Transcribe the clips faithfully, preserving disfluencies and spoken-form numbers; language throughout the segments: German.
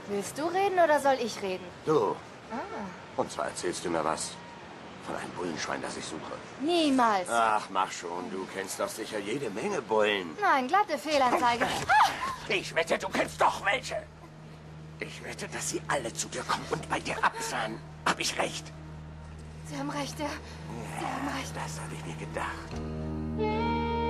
Willst du reden oder soll ich reden? Du. Ah. Und zwar erzählst du mir was von einem Bullenschwein, das ich suche. Niemals. Ach, mach schon. Du kennst doch sicher jede Menge Bullen. Nein, glatte Fehlanzeige. Ich wette, du kennst doch welche. Ich wette, dass sie alle zu dir kommen und bei dir absahen. Hab ich recht? Sie haben recht, ja. Sie haben recht. Das habe ich mir gedacht.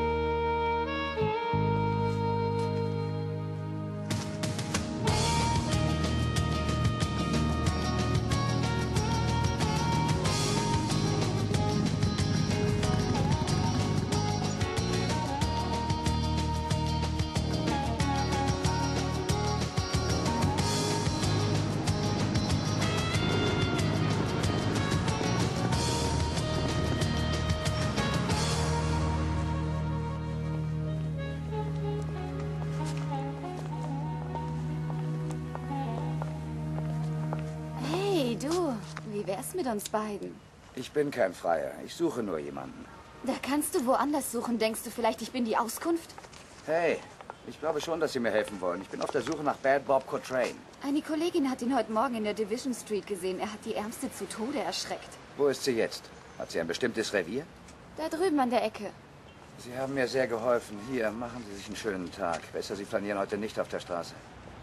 Wie wär's mit uns beiden? Ich bin kein Freier. Ich suche nur jemanden. Da kannst du woanders suchen. Denkst du vielleicht, ich bin die Auskunft? Hey, ich glaube schon, dass Sie mir helfen wollen. Ich bin auf der Suche nach Bad Bob Coltrane. Eine Kollegin hat ihn heute Morgen in der Division Street gesehen. Er hat die Ärmste zu Tode erschreckt. Wo ist sie jetzt? Hat sie ein bestimmtes Revier? Da drüben an der Ecke. Sie haben mir sehr geholfen. Hier, machen Sie sich einen schönen Tag. Besser, Sie flanieren heute nicht auf der Straße.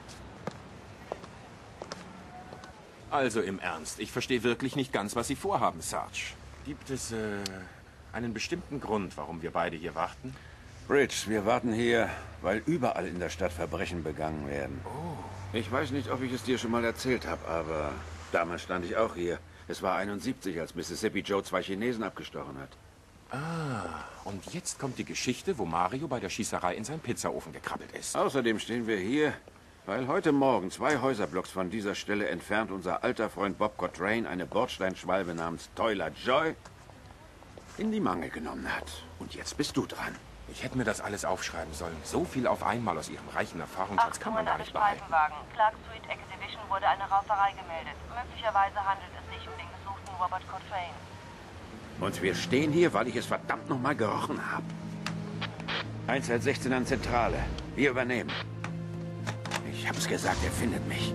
Also im Ernst, ich verstehe wirklich nicht ganz, was Sie vorhaben, Sarge. Gibt es äh, einen bestimmten Grund, warum wir beide hier warten? Rich, wir warten hier, weil überall in der Stadt Verbrechen begangen werden. Oh. Ich weiß nicht, ob ich es dir schon mal erzählt habe, aber damals stand ich auch hier. Es war einundsiebzig, als Mississippi Joe zwei Chinesen abgestochen hat. Ah, und jetzt kommt die Geschichte, wo Mario bei der Schießerei in seinen Pizzaofen gekrabbelt ist. Außerdem stehen wir hier, weil heute Morgen zwei Häuserblocks von dieser Stelle entfernt unser alter Freund Bob Coltrane eine Bordsteinschwalbe namens Toiler Joy in die Mangel genommen hat. Und jetzt bist du dran. Ich hätte mir das alles aufschreiben sollen. So viel auf einmal aus Ihrem reichen Erfahrungsschatz kann man gar nicht behalten. Streifenwagen. Clark Street, Ecke Division, wurde eine Rauferei gemeldet. Möglicherweise handelt es sich um den gesuchten Robert Coltrane. Und wir stehen hier, weil ich es verdammt noch mal gerochen habe. eins eins sechzehn an Zentrale. Wir übernehmen. Ich hab's gesagt, er findet mich.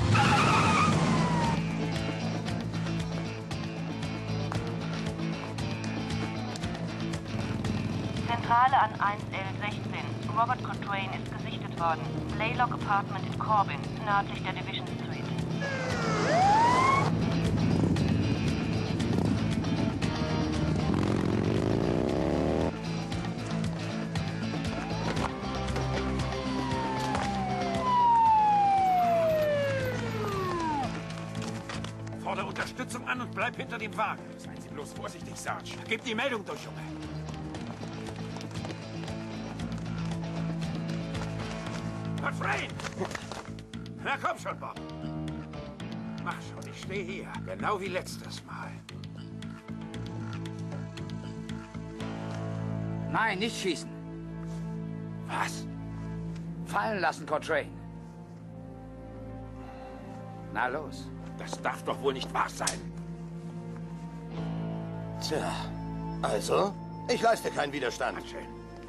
Zentrale an eins L sechzehn. Robert Coltrane ist gesichtet worden. Blaylock Apartment in Corbin, nördlich der Division Street. Fordere Unterstützung an und bleib hinter dem Wagen. Seien Sie bloß vorsichtig, Sarge. Gib die Meldung durch, Junge. Coltrane! Na komm schon, Bob. Mach schon, ich stehe hier. Genau wie letztes Mal. Nein, nicht schießen. Was? Fallen lassen, Coltrane. Na los. Das darf doch wohl nicht wahr sein. Tja, also? Ich leiste keinen Widerstand. Schön.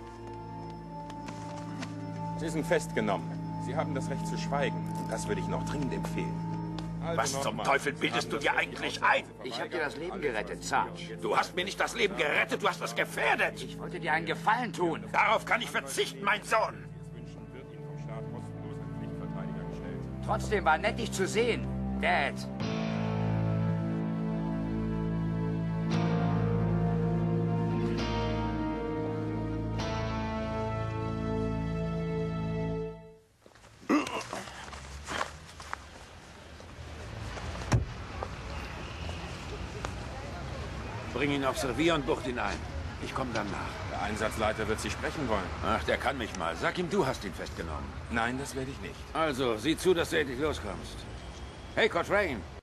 Sie sind festgenommen. Sie haben das Recht zu schweigen. Und das würde ich noch dringend empfehlen. Also Was zum nochmal. Teufel Sie bildest haben du das dir Recht, eigentlich die ein? Ich habe dir das Leben gerettet, Sarge. Du hast mir nicht das Leben gerettet, du hast es gefährdet. Ich wollte dir einen Gefallen tun. Darauf kann ich verzichten, mein Sohn. Wünschen, wird Ihnen vom Staat kostenlos ein Pflichtverteidiger gestellt. Trotzdem war nett, dich zu sehen, Dad. Bring ihn aufs Revier und bucht ihn ein. Ich komme dann nach. Der Einsatzleiter wird Sie sprechen wollen. Ach, der kann mich mal. Sag ihm, du hast ihn festgenommen. Nein, das werde ich nicht. Also, sieh zu, dass du endlich loskommst. Hey, Coltrane,